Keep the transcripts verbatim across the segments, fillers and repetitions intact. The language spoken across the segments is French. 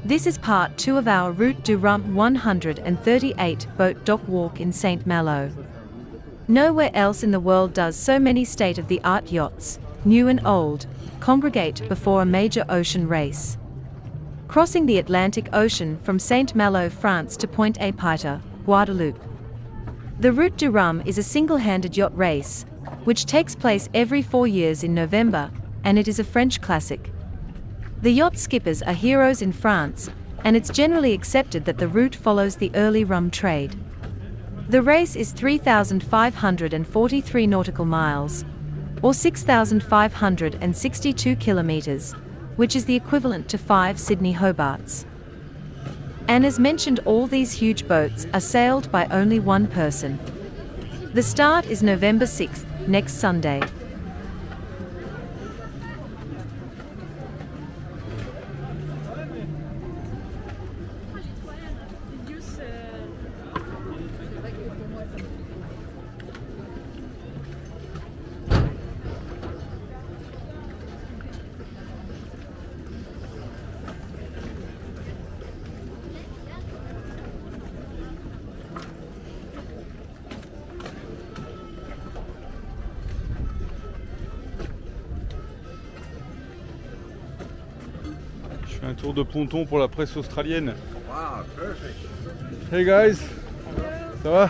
This is part two of our Route du Rhum one hundred thirty-eight boat dock walk in Saint-Malo. Nowhere else in the world does so many state-of-the-art yachts, new and old, congregate before a major ocean race. Crossing the Atlantic Ocean from Saint-Malo, France to Pointe-à-Pitre, Guadeloupe. The Route du Rhum is a single-handed yacht race, which takes place every four years in November, and it is a French classic. The yacht skippers are heroes in France, and it's generally accepted that the route follows the early rum trade. The race is three thousand five hundred forty-three nautical miles, or six thousand five hundred sixty-two kilometers, which is the equivalent to five Sydney Hobarts. And as mentioned, all these huge boats are sailed by only one person. The start is November sixth, next Sunday. Un tour de ponton pour la presse australienne. Wow, perfect. Hey guys, ça va?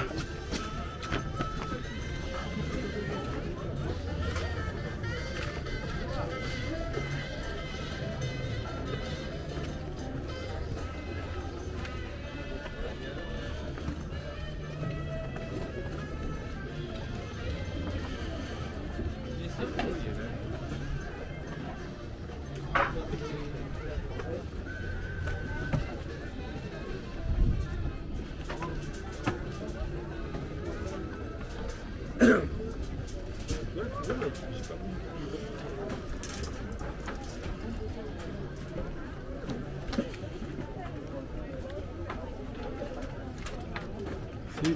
Si.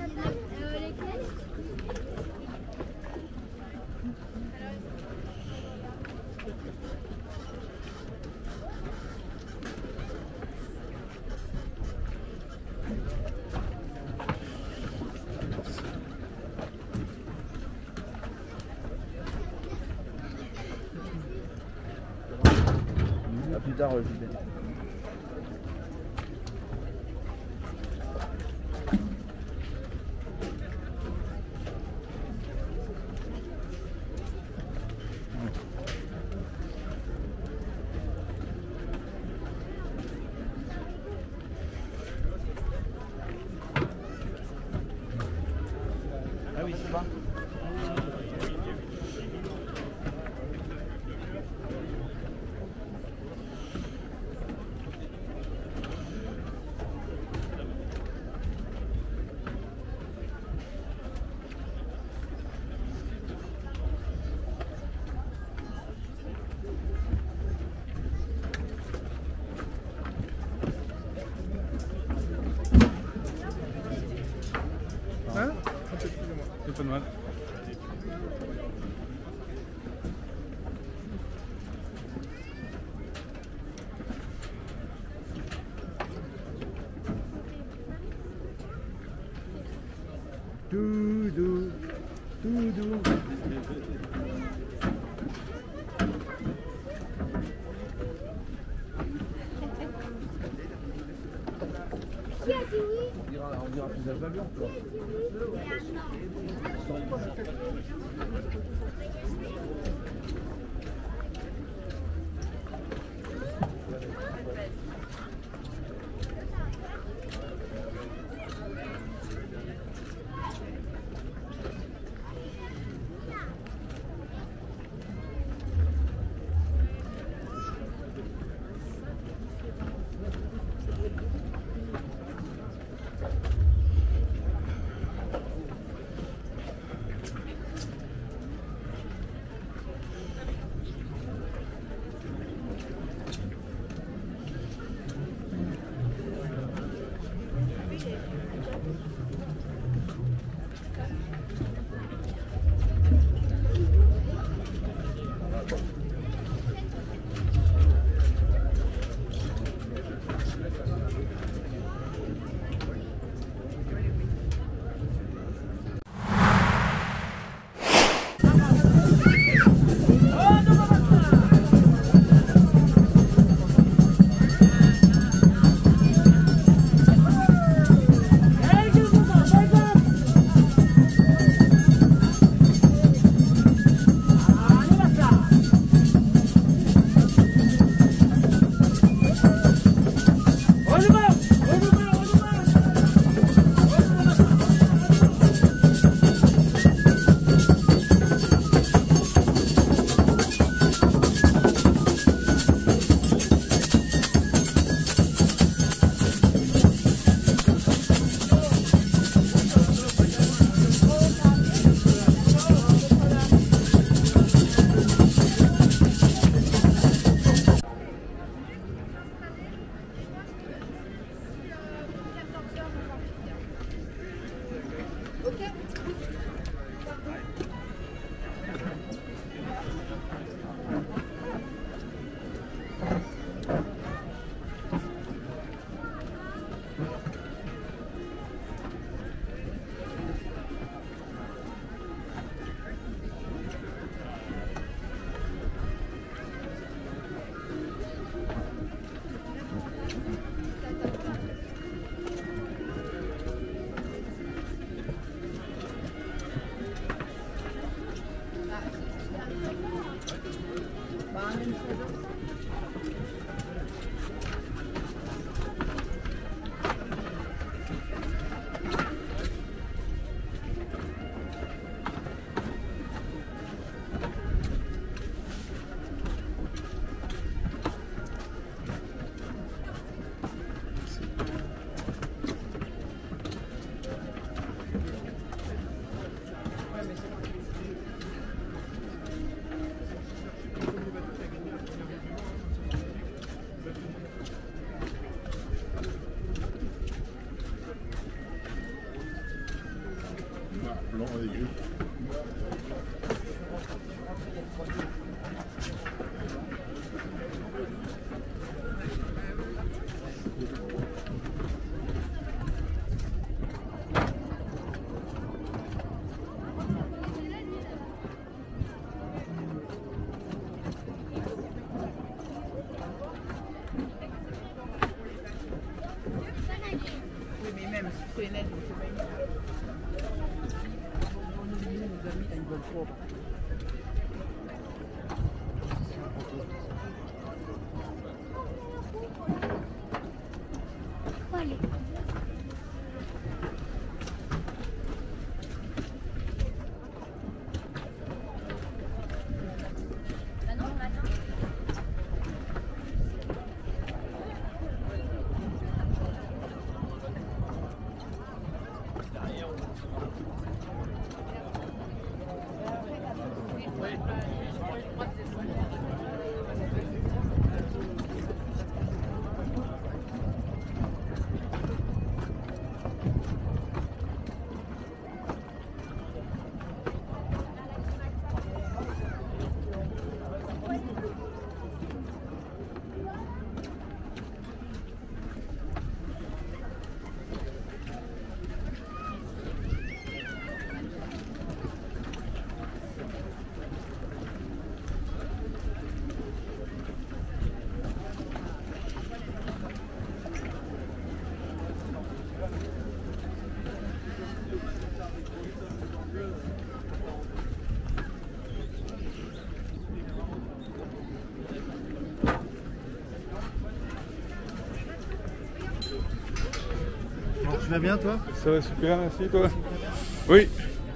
À plus tard, Olivier. Ah oui, c'est pas. Hein? Excusez-moi. C'est pas de mal. Doudou, doudou. Qui a dit oui? On dira, on dira plus à l'avion, toi. Tu vas bien toi? Ça va super, merci toi. Oui.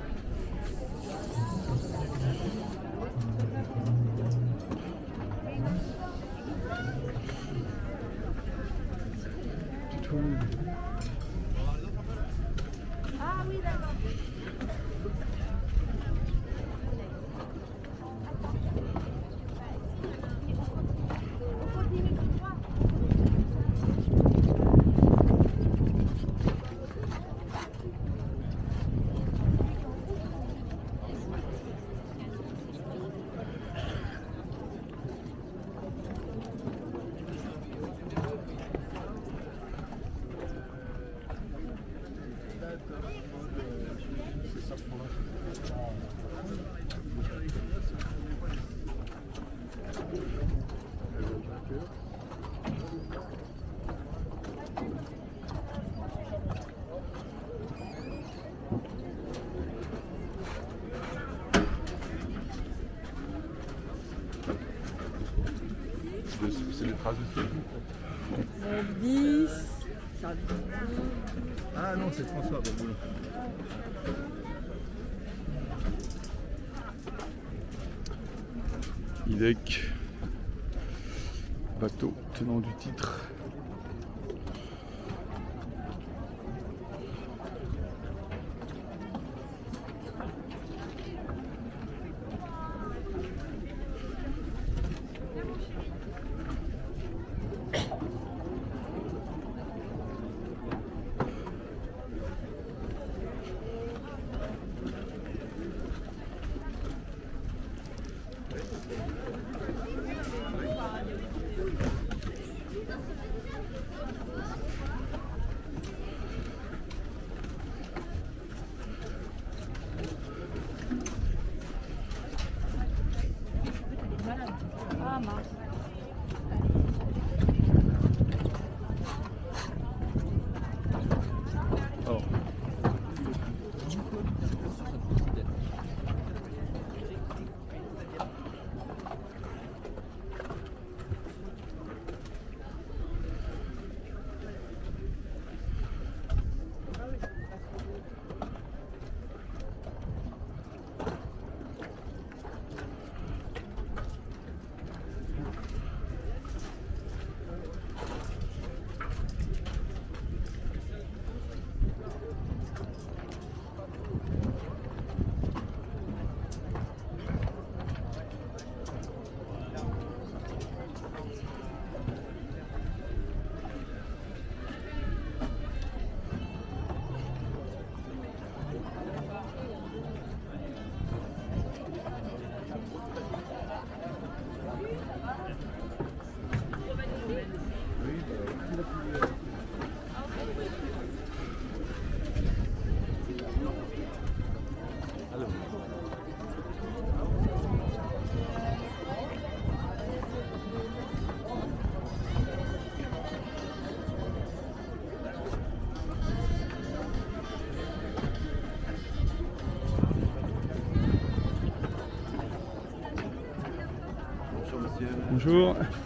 Ah oui, d'accord. C'est les traces de ski. dix. Ah non, c'est François. Bon, bon. Idec, bateau tenant du titre. Bonjour.